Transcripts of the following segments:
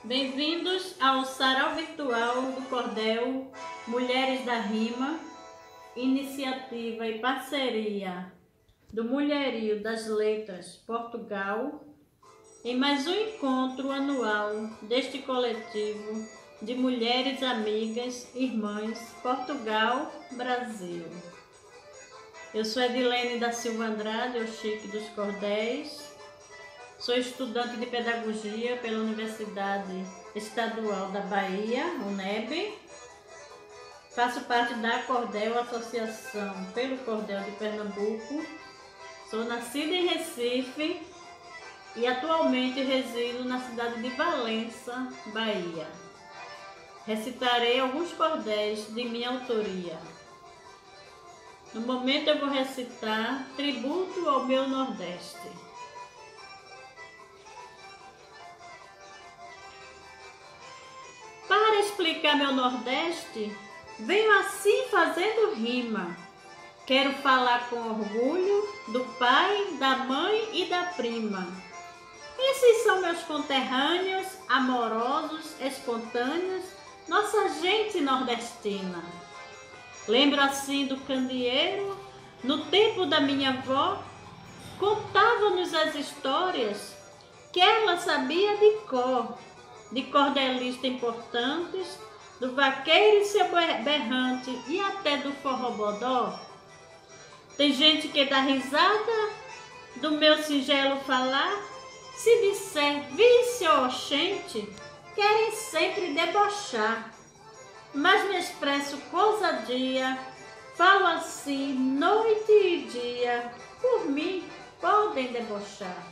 Bem-vindos ao Sarau Virtual do Cordel Mulheres da Rima, iniciativa e parceria do Mulherio das Letras Portugal, em mais um encontro anual deste coletivo de mulheres amigas, irmãs, Portugal, Brasil. Eu sou Edilene da Silva Andrade, o Chique dos Cordéis. Sou estudante de Pedagogia pela Universidade Estadual da Bahia, UNEB. Faço parte da Cordel, Associação pelo Cordel de Pernambuco. Sou nascida em Recife e atualmente resido na cidade de Valença, Bahia. Recitarei alguns cordéis de minha autoria. No momento eu vou recitar Tributo ao meu Nordeste. Para explicar meu Nordeste, venho assim fazendo rima. Quero falar com orgulho do pai, da mãe e da prima. Esses são meus conterrâneos, amorosos, espontâneos, nossa gente nordestina. Lembro assim do candeeiro, no tempo da minha avó, contava-nos as histórias que ela sabia de cor, de cordelistas importantes, do vaqueiro e seu berrante e até do forrobodó. Tem gente que dá risada do meu singelo falar, se disser vício ou oxente, querem sempre debochar. Mas me expresso com ousadia, falo assim noite e dia, por mim podem debochar.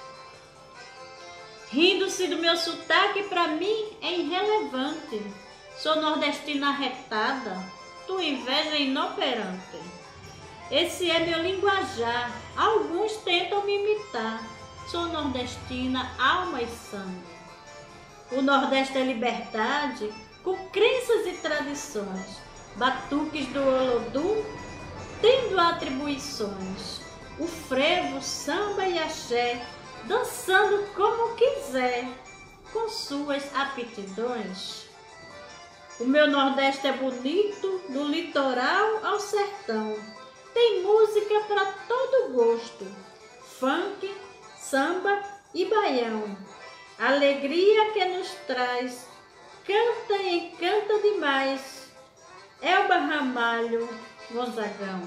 Rindo-se do meu sotaque, pra mim é irrelevante. Sou nordestina arretada, tua inveja é inoperante. Esse é meu linguajar, alguns tentam me imitar. Sou nordestina, alma e sangue. O Nordeste é liberdade, com crenças e tradições. Batuques do Olodum, tendo atribuições. O frevo, samba e axé, dançando como quiser, com suas aptidões. O meu Nordeste é bonito, do litoral ao sertão. Tem música para todo gosto, funk, samba e baião. Alegria que nos traz, canta e encanta demais. Elba Ramalho, Gonzagão.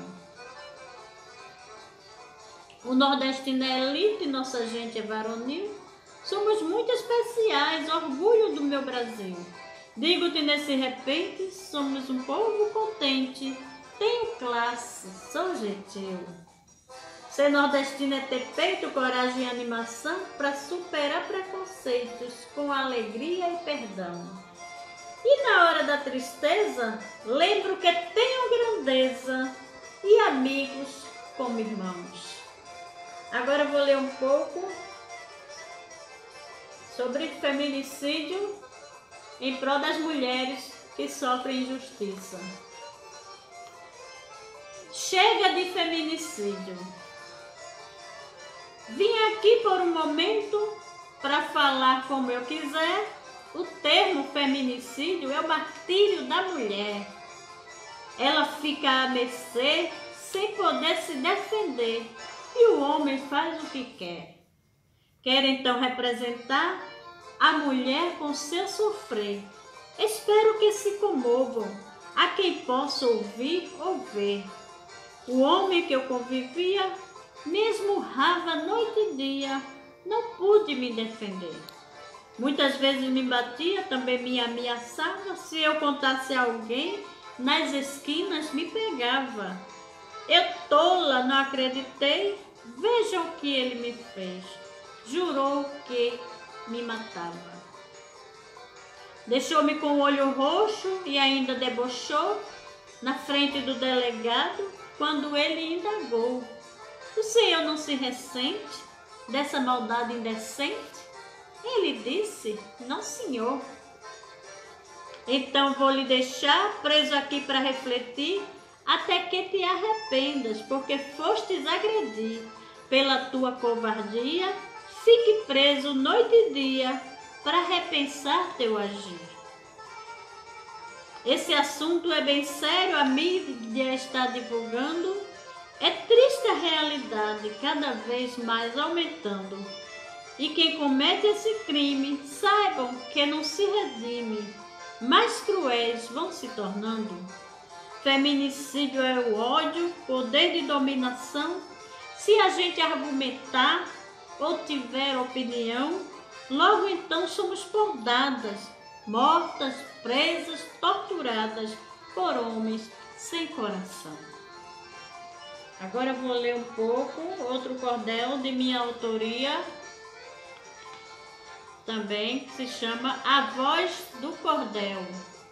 O nordestino é elite, nossa gente é varonil. Somos muito especiais, orgulho do meu Brasil. Digo-te nesse repente, somos um povo contente. Tenho classe, sou gentil. Ser nordestino é ter peito, coragem e animação para superar preconceitos com alegria e perdão. E na hora da tristeza, lembro que tenho grandeza e amigos como irmãos. Agora eu vou ler um pouco sobre feminicídio em prol das mulheres que sofrem injustiça. Chega de feminicídio. Vim aqui por um momento para falar como eu quiser. O termo feminicídio é o martírio da mulher. Ela fica à mercê sem poder se defender e o homem faz o que quer. Quer então representar a mulher com seu sofrer. Espero que se comovam a quem possa ouvir ou ver. O homem que eu convivia me esmurrava noite e dia, não pude me defender. Muitas vezes me batia, também me ameaçava. Se eu contasse a alguém, nas esquinas me pegava. Eu tola, não acreditei, vejam o que ele me fez. Jurou que me matava. Deixou-me com o olho roxo e ainda debochou na frente do delegado, quando ele indagou. O senhor não se ressente dessa maldade indecente? Ele disse, não senhor. Então vou lhe deixar preso aqui para refletir, até que te arrependas, porque fostes agredir. Pela tua covardia, fique preso noite e dia, para repensar teu agir. Esse assunto é bem sério, a mídia está divulgando. É triste a realidade, cada vez mais aumentando. E quem comete esse crime, saibam que não se redime. Mais cruéis vão se tornando. Feminicídio é o ódio, poder de dominação. Se a gente argumentar ou tiver opinião, logo então somos podadas, mortas, presas, torturadas por homens sem coração. Agora eu vou ler um pouco outro cordel de minha autoria, também, que se chama A Voz do Cordel.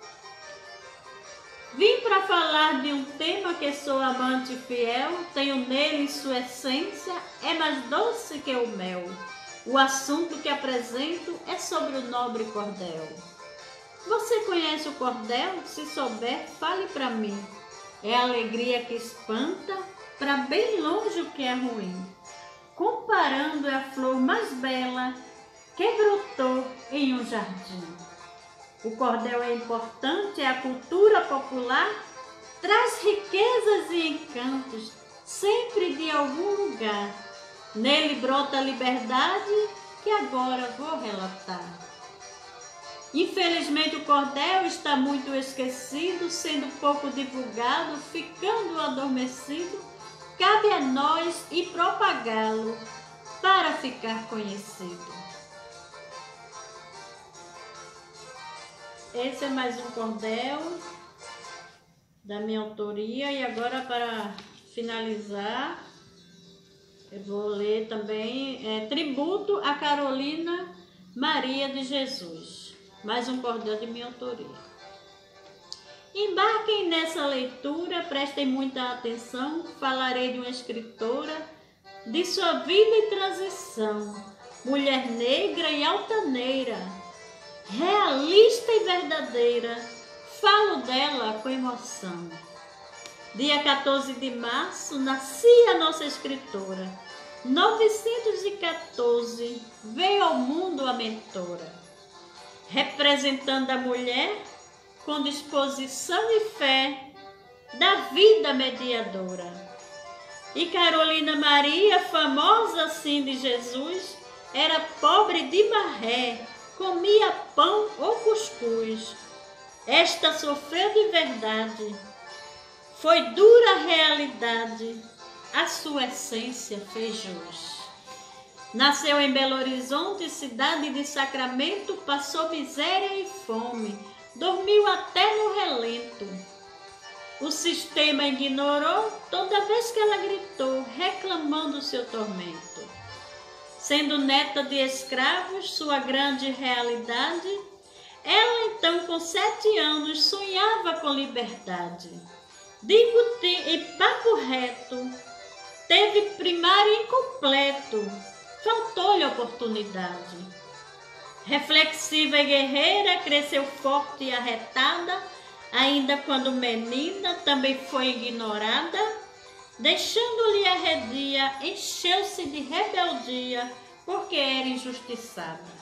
Vim para falar de um tema que sou amante fiel, tenho nele em sua essência, é mais doce que o mel. O assunto que apresento é sobre o nobre cordel. Você conhece o cordel? Se souber, fale para mim. É a alegria que espanta, para bem longe o que é ruim. Comparando é a flor mais bela que brotou em um jardim. O cordel é importante, é a cultura popular, traz riquezas e encantos, sempre de algum lugar. Nele brota a liberdade, que agora vou relatar. Infelizmente o cordel está muito esquecido, sendo pouco divulgado, ficando adormecido. Cabe a nós ir propagá-lo para ficar conhecido. Esse é mais um cordel da minha autoria. E agora, para finalizar, eu vou ler também Tributo a Carolina Maria de Jesus. Mais um cordel de minha autoria. Embarquem nessa leitura, prestem muita atenção. Falarei de uma escritora, de sua vida e transição. Mulher negra e altaneira, realista e verdadeira, falo dela com emoção. Dia 14 de março, nascia a nossa escritora. 914, veio ao mundo a mentora. Representando a mulher, com disposição e fé, da vida mediadora. E Carolina Maria, famosa assim de Jesus, era pobre de marré, comia pão ou cuscuz. Esta sofreu de verdade, foi dura a realidade, a sua essência fez jus. Nasceu em Belo Horizonte, cidade de Sacramento, passou miséria e fome, dormiu até no relento. O sistema ignorou toda vez que ela gritou, reclamando seu tormento. Sendo neta de escravos, sua grande realidade, ela então com 7 anos sonhava com liberdade. Digo-te em papo reto, teve primário incompleto, faltou-lhe oportunidade. Reflexiva e guerreira, cresceu forte e arretada, ainda quando menina também foi ignorada, deixando-lhe a redia, encheu-se de rebeldia, porque era injustiçada.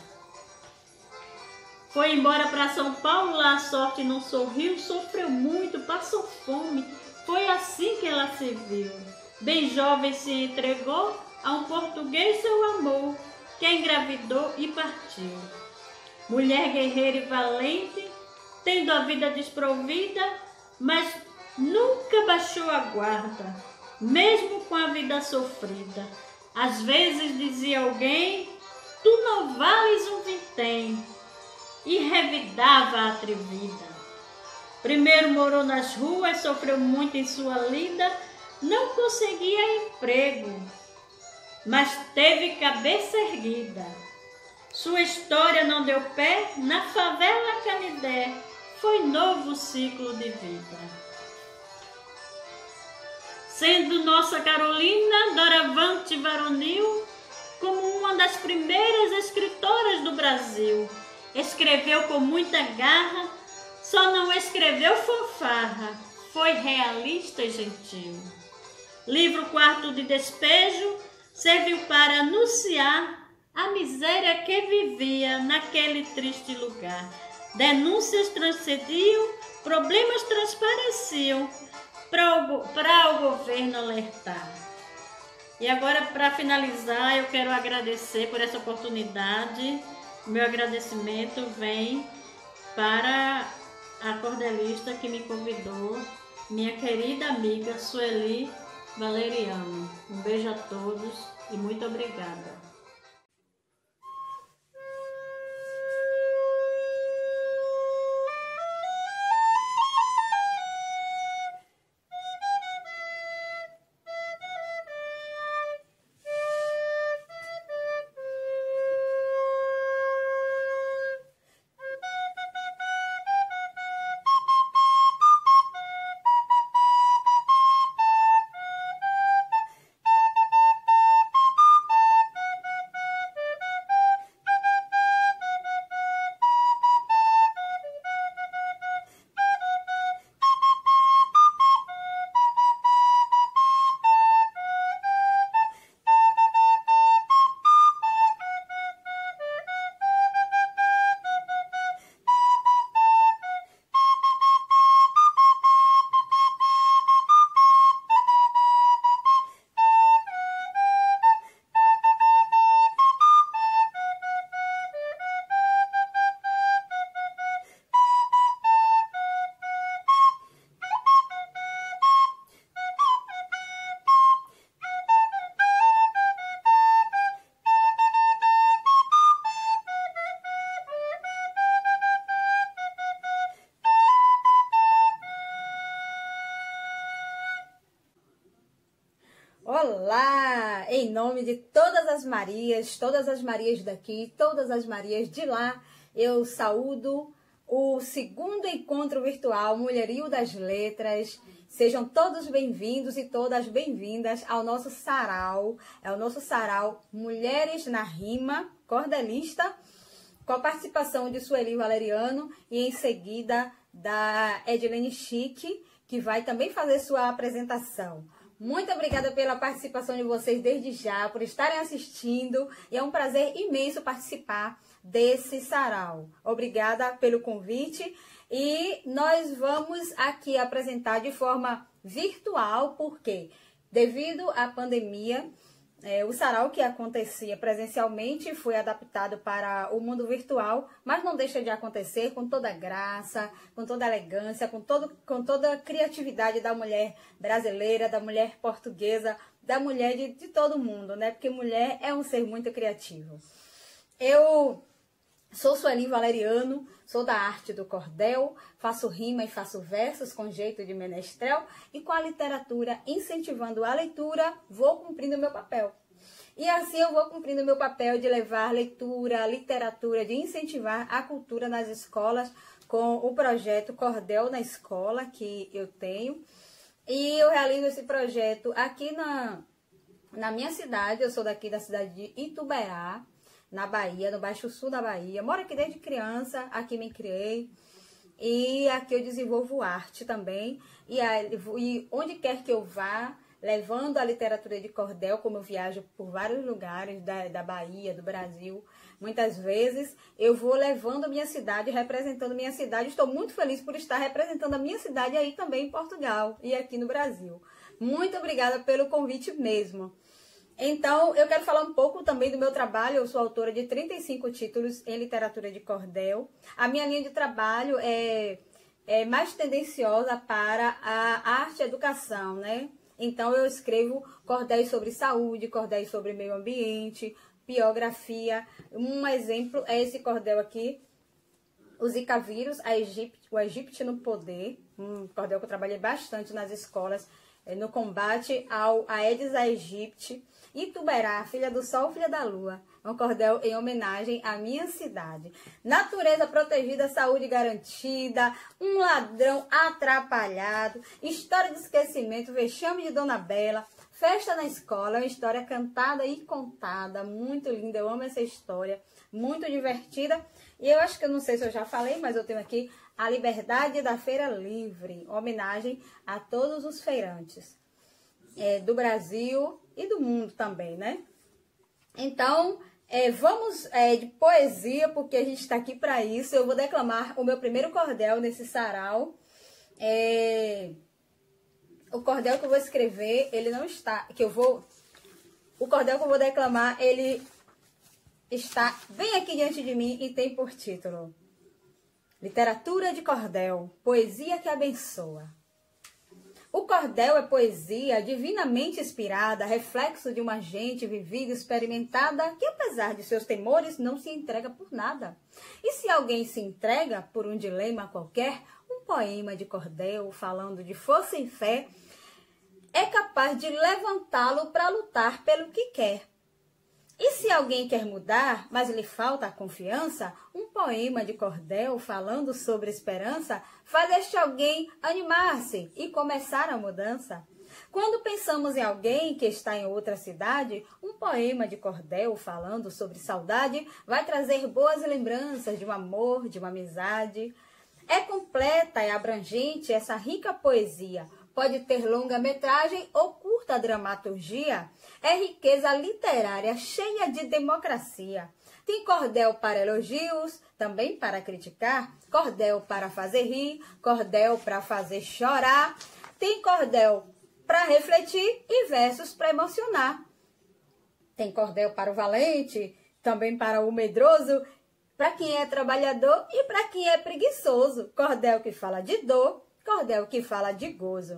Foi embora para São Paulo, lá a sorte não sorriu, sofreu muito, passou fome, foi assim que ela se viu. Bem jovem se entregou a um português seu amor, que a engravidou e partiu. Mulher guerreira e valente, tendo a vida desprovida, mas nunca baixou a guarda, mesmo com a vida sofrida. Às vezes dizia alguém, tu não vales um vintém, e revidava a atrevida. Primeiro morou nas ruas, sofreu muito em sua lida, não conseguia emprego, mas teve cabeça erguida. Sua história não deu pé, na favela Canidé, foi novo ciclo de vida. Sendo nossa Carolina, doravante varonil, como uma das primeiras escritoras do Brasil, escreveu com muita garra, só não escreveu fanfarra, foi realista e gentil. Livro Quarto de Despejo serviu para anunciar a miséria que vivia naquele triste lugar. Denúncias transcendiam, problemas transpareciam para o governo alertar. E agora, para finalizar, eu quero agradecer por essa oportunidade. O meu agradecimento vem para a cordelista que me convidou, minha querida amiga Sueli Valeriano. Um beijo a todos e muito obrigada. Olá! Em nome de todas as Marias daqui, todas as Marias de lá, eu saúdo o segundo encontro virtual Mulherio das Letras. Sejam todos bem-vindos e todas bem-vindas ao nosso sarau. É o nosso sarau Mulheres na Rima, cordelista, com a participação de Sueli Valeriano e em seguida da Edilene Chique, que vai também fazer sua apresentação. Muito obrigada pela participação de vocês desde já, por estarem assistindo, e é um prazer imenso participar desse sarau. Obrigada pelo convite e nós vamos aqui apresentar de forma virtual, porque devido à pandemia, o sarau que acontecia presencialmente foi adaptado para o mundo virtual, mas não deixa de acontecer com toda a graça, com toda a elegância, com toda a criatividade da mulher brasileira, da mulher portuguesa, da mulher de todo mundo, né? Porque mulher é um ser muito criativo. Eu sou Sueli Valeriano, sou da arte do cordel, faço rima e faço versos com jeito de menestrel e com a literatura incentivando a leitura, vou cumprindo o meu papel. E assim eu vou cumprindo o meu papel de levar leitura, literatura, de incentivar a cultura nas escolas com o projeto Cordel na Escola que eu tenho. E eu realizo esse projeto aqui na minha cidade, eu sou daqui da cidade de Ituberá, na Bahia, no Baixo Sul da Bahia. Moro aqui desde criança, aqui me criei. E aqui eu desenvolvo arte também. E onde quer que eu vá, levando a literatura de cordel, como eu viajo por vários lugares da Bahia, do Brasil, muitas vezes eu vou levando a minha cidade, representando minha cidade. Estou muito feliz por estar representando a minha cidade aí também em Portugal e aqui no Brasil. Muito obrigada pelo convite mesmo. Então, eu quero falar um pouco também do meu trabalho. Eu sou autora de 35 títulos em literatura de cordel. A minha linha de trabalho é mais tendenciosa para a arte e educação, né? Então, eu escrevo cordéis sobre saúde, cordéis sobre meio ambiente, biografia. Um exemplo é esse cordel aqui, o Zika vírus, o Egito no poder. Um cordel que eu trabalhei bastante nas escolas, no combate ao Aedes aegypti. Ituberá, filha do sol, filha da lua. Um cordel em homenagem à minha cidade. Natureza protegida, saúde garantida, um ladrão atrapalhado, história de esquecimento, vexame de Dona Bela, festa na escola, uma história cantada e contada, muito linda, eu amo essa história, muito divertida. E eu acho que eu não sei se eu já falei, mas eu tenho aqui a Liberdade da Feira Livre, homenagem a todos os feirantes do Brasil e do mundo também, né? Então, Vamos de poesia, porque a gente está aqui para isso. Eu vou declamar o meu primeiro cordel nesse sarau. O cordel que eu vou escrever, ele não está... O cordel que eu vou declamar, ele está bem aqui diante de mim e tem por título: Literatura de Cordel, poesia que abençoa. O cordel é poesia divinamente inspirada, reflexo de uma gente vivida e experimentada que, apesar de seus temores, não se entrega por nada. E se alguém se entrega por um dilema qualquer, um poema de cordel falando de força e fé é capaz de levantá-lo para lutar pelo que quer. E se alguém quer mudar, mas lhe falta a confiança, um poema de cordel falando sobre esperança faz este alguém animar-se e começar a mudança. Quando pensamos em alguém que está em outra cidade, um poema de cordel falando sobre saudade vai trazer boas lembranças de um amor, de uma amizade. É completa e abrangente essa rica poesia. Pode ter longa-metragem ou curta dramaturgia. É riqueza literária cheia de democracia. Tem cordel para elogios, também para criticar. Cordel para fazer rir, cordel para fazer chorar. Tem cordel para refletir e versos para emocionar. Tem cordel para o valente, também para o medroso, para quem é trabalhador e para quem é preguiçoso. Cordel que fala de dor, cordel que fala de gozo.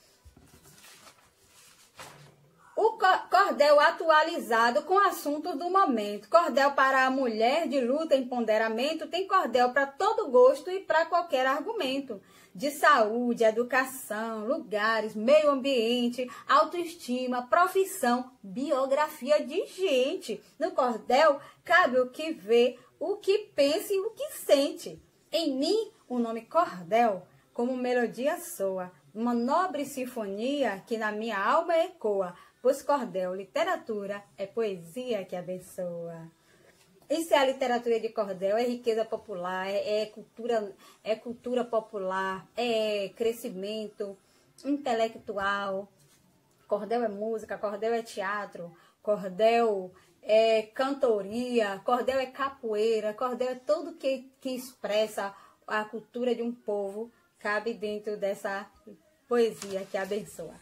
O cordel atualizado com assuntos do momento. Cordel para a mulher de luta e empoderamento. Tem cordel para todo gosto e para qualquer argumento. De saúde, educação, lugares, meio ambiente, autoestima, profissão, biografia de gente. No cordel cabe o que vê, o que pensa e o que sente. Em mim, o nome cordel, como melodia soa, uma nobre sinfonia que na minha alma ecoa, pois cordel, literatura, é poesia que abençoa. Isso é a literatura de cordel, é riqueza popular, é cultura popular, é crescimento intelectual. Cordel é música, cordel é teatro, cordel é cantoria, cordel é capoeira, cordel é tudo que expressa a cultura de um povo, cabe dentro dessa poesia que abençoa.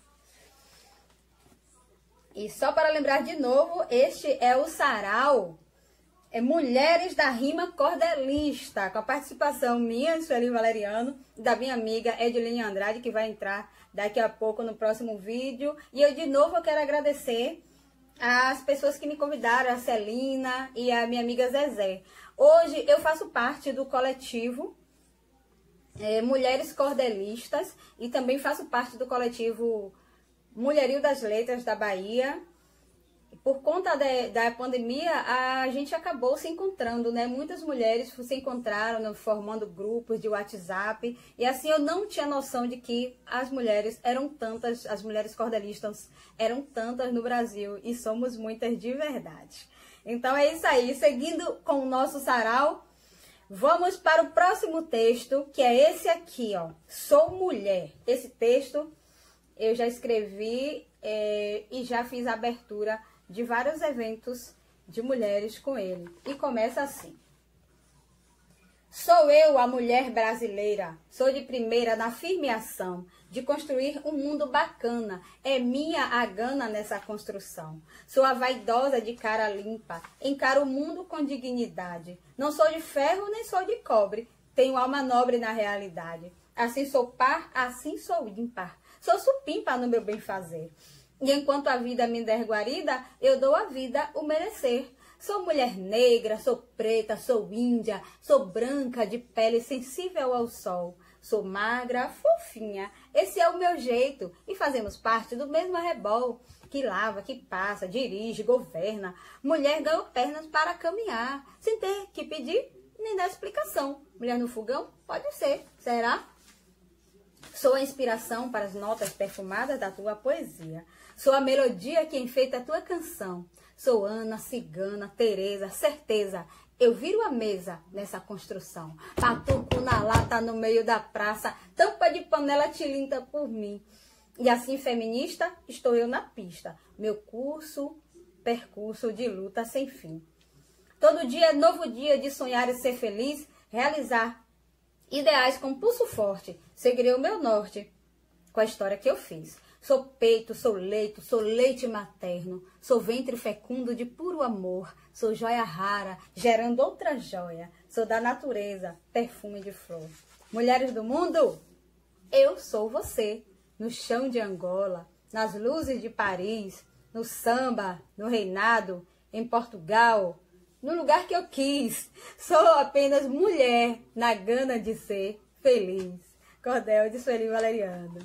E só para lembrar de novo, este é o sarau Mulheres da Rima Cordelista, com a participação minha, Sueli Valeriano, da minha amiga Ediline Andrade, que vai entrar daqui a pouco no próximo vídeo. E eu de novo quero agradecer as pessoas que me convidaram, a Celina e a minha amiga Zezé. Hoje eu faço parte do coletivo Mulheres Cordelistas e também faço parte do coletivo Mulherio das Letras da Bahia. Por conta da pandemia, a gente acabou se encontrando, né? Muitas mulheres se encontraram, né, formando grupos de WhatsApp. E assim eu não tinha noção de que as mulheres eram tantas, as mulheres cordelistas eram tantas no Brasil. E somos muitas de verdade. Então é isso aí. Seguindo com o nosso sarau, vamos para o próximo texto, que é esse aqui, ó. Sou Mulher. Esse texto eu já escrevi e já fiz a abertura de vários eventos de mulheres com ele. E começa assim. Sou eu a mulher brasileira, sou de primeira na firme ação de construir um mundo bacana, é minha a gana nessa construção. Sou a vaidosa de cara limpa, encaro o mundo com dignidade. Não sou de ferro nem sou de cobre, tenho alma nobre na realidade. Assim sou par, assim sou ímpar, sou supimpa no meu bem fazer. E enquanto a vida me der guarida, eu dou à vida o merecer. Sou mulher negra, sou preta, sou índia, sou branca de pele sensível ao sol. Sou magra, fofinha, esse é o meu jeito. E fazemos parte do mesmo arrebol, que lava, que passa, dirige, governa. Mulher ganhou pernas para caminhar, sem ter que pedir nem dar explicação. Mulher no fogão? Pode ser, será? Sou a inspiração para as notas perfumadas da tua poesia. Sou a melodia que enfeita a tua canção. Sou Ana, Cigana, Teresa, certeza. Eu viro a mesa nessa construção. Patuco na lata no meio da praça. Tampa de panela tilinta por mim. E assim, feminista, estou eu na pista. Meu percurso de luta sem fim. Todo dia é novo dia de sonhar e ser feliz, realizar ideais com pulso forte. Seguirei o meu norte com a história que eu fiz. Sou peito, sou leite materno, sou ventre fecundo de puro amor, sou joia rara, gerando outra joia, sou da natureza, perfume de flor. Mulheres do mundo, eu sou você, no chão de Angola, nas luzes de Paris, no samba, no reinado, em Portugal, no lugar que eu quis. Sou apenas mulher, na gana de ser feliz. Cordel de Sueli Valeriano.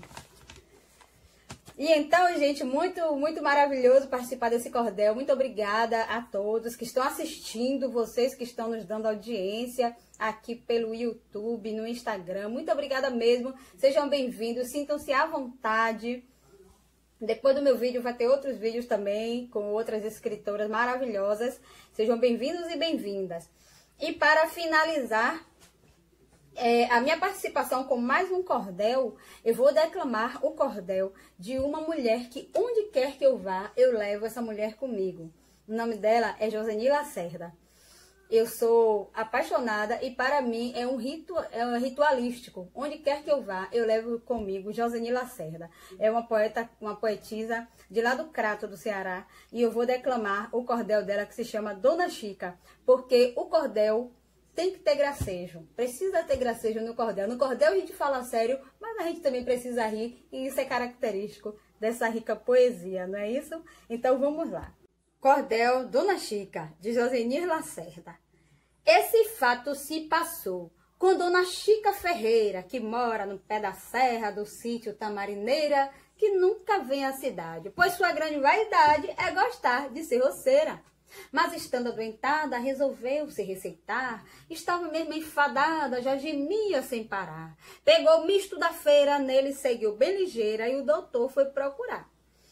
E então, gente, muito maravilhoso participar desse cordel. Muito obrigada a todos que estão assistindo, vocês que estão nos dando audiência aqui pelo YouTube, no Instagram. Muito obrigada mesmo. Sejam bem-vindos, sintam-se à vontade. Depois do meu vídeo vai ter outros vídeos também com outras escritoras maravilhosas. Sejam bem-vindos e bem-vindas. E para finalizar a minha participação com mais um cordel, eu vou declamar o cordel de uma mulher que onde quer que eu vá, eu levo essa mulher comigo. O nome dela é Joseni Lacerda. Eu sou apaixonada e para mim é um ritualístico. Onde quer que eu vá, eu levo comigo Joseni Lacerda. É uma poetisa de lá do Crato, do Ceará. E eu vou declamar o cordel dela que se chama Dona Chica. Porque o cordel tem que ter gracejo. Precisa ter gracejo no cordel. No cordel a gente fala sério, mas a gente também precisa rir. E isso é característico dessa rica poesia, não é isso? Então vamos lá. Cordel Dona Chica, de Josenir Lacerda. Esse fato se passou com Dona Chica Ferreira, que mora no pé da serra do sítio Tamarineira, que nunca vem à cidade, pois sua grande vaidade é gostar de ser roceira. Mas estando adoentada, resolveu se receitar. Estava mesmo enfadada, já gemia sem parar. Pegou o misto da feira, nele seguiu bem ligeira e o doutor foi procurar.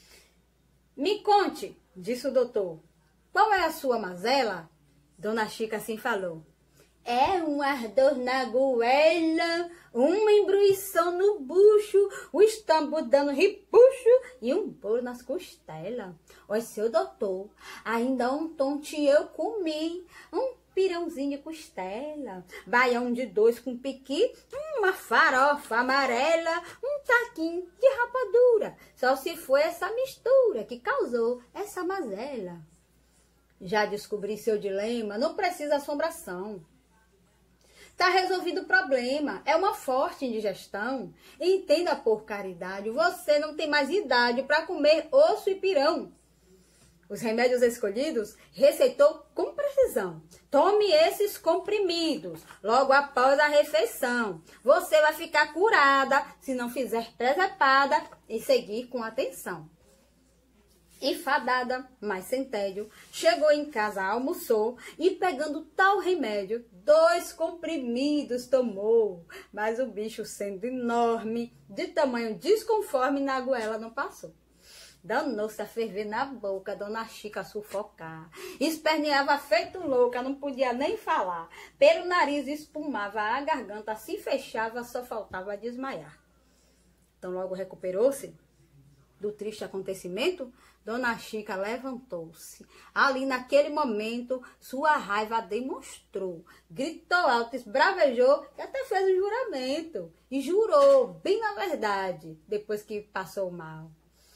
Me conte, disse o doutor, qual é a sua mazela? Dona Chica assim falou. É um ardor na goela, uma embruição no bucho, o estômago dando ripuxo e um bolo nas costelas. Oi, seu doutor, ainda ontem eu comi um pirãozinho de costela, baião de 2 com piqui, uma farofa amarela, um taquinho de rapadura. Só se foi essa mistura que causou essa mazela. Já descobri seu dilema, não precisa assombração. Tá resolvido o problema, é uma forte indigestão. Entenda por caridade, você não tem mais idade para comer osso e pirão. Os remédios escolhidos receitou com precisão. Tome esses comprimidos logo após a refeição. Você vai ficar curada se não fizer presepada e seguir com atenção. Enfadada, mas sem tédio, chegou em casa, almoçou e pegando tal remédio, 2 comprimidos tomou. Mas o bicho sendo enorme, de tamanho desconforme, na goela não passou. Danou-se a ferver na boca, Dona Chica a sufocar. Esperneava feito louca, não podia nem falar. Pelo nariz espumava, a garganta se fechava, só faltava desmaiar. Então logo recuperou-se do triste acontecimento, Dona Chica levantou-se. Ali naquele momento, sua raiva demonstrou. Gritou alto, esbravejou e até fez um juramento. E jurou, bem na verdade, depois que passou mal.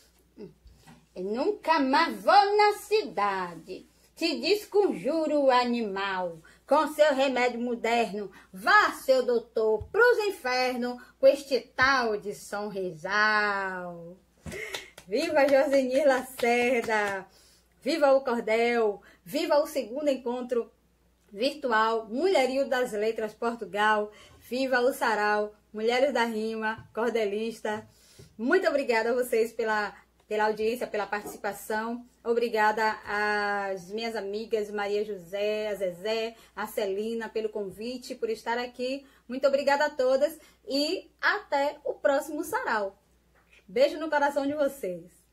Eu nunca mais vou na cidade, te desconjuro animal. Com seu remédio moderno, vá, seu doutor, pros infernos, com este tal de sonrisal. Viva Josenir Lacerda! Viva o cordel! Viva o segundo encontro virtual Mulherio das Letras Portugal! Viva o sarau Mulheres da Rima, cordelista! Muito obrigada a vocês pela audiência, pela participação. Obrigada às minhas amigas Maria José, a Zezé, a Celina pelo convite, por estar aqui. Muito obrigada a todas e até o próximo sarau. Beijo no coração de vocês.